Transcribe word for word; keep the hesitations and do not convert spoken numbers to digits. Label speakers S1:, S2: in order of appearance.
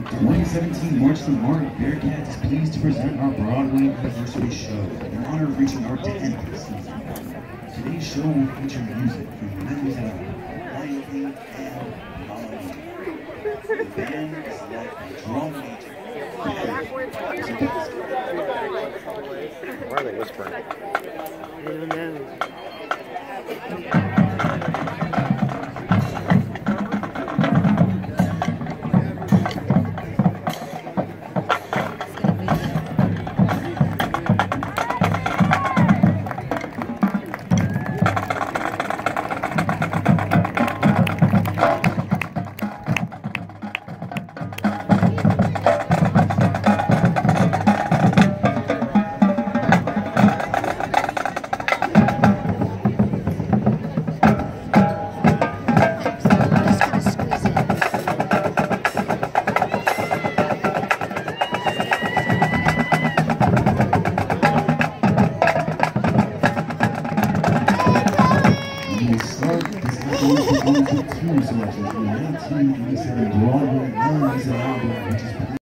S1: twenty seventeen March to Mark, Bearcats is pleased to present our Broadway anniversary show in honor of reaching our tenth season. Today's show will feature music from Mademoiselle, Riley, and Molly. The band is led by drum major.
S2: Why are they whispering?
S3: I don't know.
S1: Two selections from nineteen eighty-seven Broadway, one is an album which is